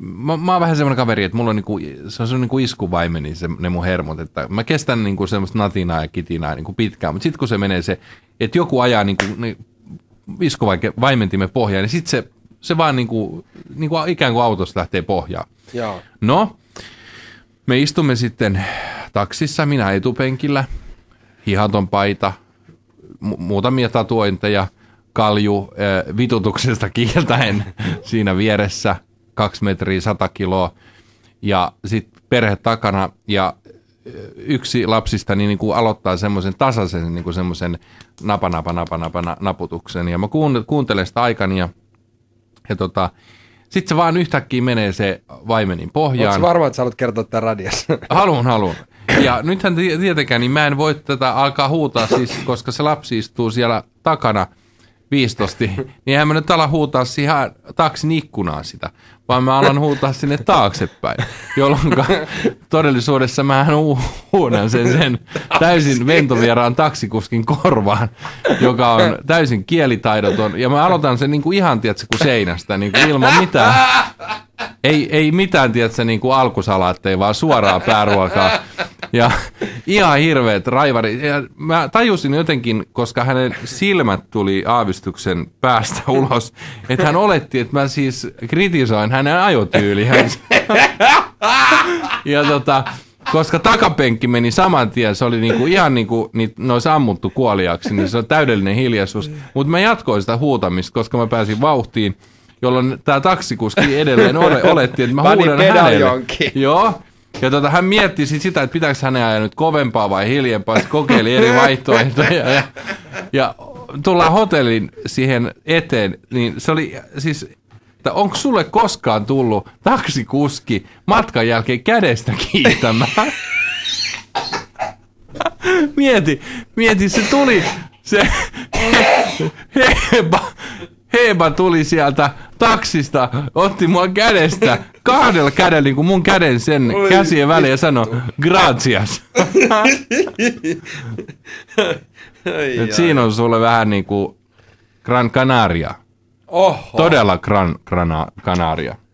mä oon vähän semmoinen kaveri, että mulla on niinku, se on niinku iskuvaimeni ne mun hermot, että mä kestän niinku semmoista natinaa ja kitinaa niinku pitkään, mutta sitten kun se menee se, että joku ajaa niinku iskuvaimentimen pohjaan, niin sitten se vaan niinku ikään kuin autosta lähtee pohjaan. Joo. No, me istumme sitten taksissa, minä etupenkillä, hihaton paita, muutamia tatuointeja, kalju vitutuksesta kieltäen siinä vieressä, 2 metriä 100 kiloa ja sitten perhe takana ja yksi lapsista niin kuin aloittaa semmoisen tasaisen niin semmoisen naputuksen ja mä kuuntelen sitä aikani ja sitten se vaan yhtäkkiä menee se vaimenin pohjaan. Oletko varma, että sä haluat kertoa tämän radiossa? Haluan. Ja nythän tietenkään niin mä en voi tätä alkaa huutaa siis, koska se lapsi istuu siellä takana 15, niin eihän mä nyt ala huutaa siihen taksin ikkunaan sitä, vaan mä alan huutaa sinne taaksepäin, jolloin todellisuudessa mähän huudan sen täysin ventovieraan taksikuskin korvaan, joka on täysin kielitaidoton, ja mä aloitan sen niinku ihan, tiedätkö, kuin seinästä, niinku ilman mitään, ei mitään, tiedätkö, niinku alkusalaatteja, vaan suoraa pääruokaa. Ja ihan hirveät raivari. Ja mä tajusin jotenkin, koska hänen silmät tuli aavistuksen päästä ulos, että hän oletti, että mä siis kritisoin hänen ajotyyliänsä. Ja koska takapenkki meni saman tien, se oli niinku ihan niinku, ne olisi ammuttu kuoliaksi, niin se on täydellinen hiljaisuus. Mutta mä jatkoin sitä huutamista, koska mä pääsin vauhtiin, jolloin tämä taksikuski edelleen oletti, että mä huudan hänelle. Joo. Ja hän mietti sitä, että pitääkö hänen ajaa nyt kovempaa vai hiljempaa. Se kokeili eri vaihtoehtoja. Ja tullaan hotellin siihen eteen, niin se oli siis, että onko sulle koskaan tullut taksikuski matkan jälkeen kädestä kiitämään? Mieti, se tuli, se Heba tuli sieltä taksista, otti mua kädestä, 2 kädellä, niin kuin mun käden sen käsien väliin ja sanoi, gracias. Siinä on sulle vähän niin kuin Gran Canaria. Oho. Todella Gran Canaria.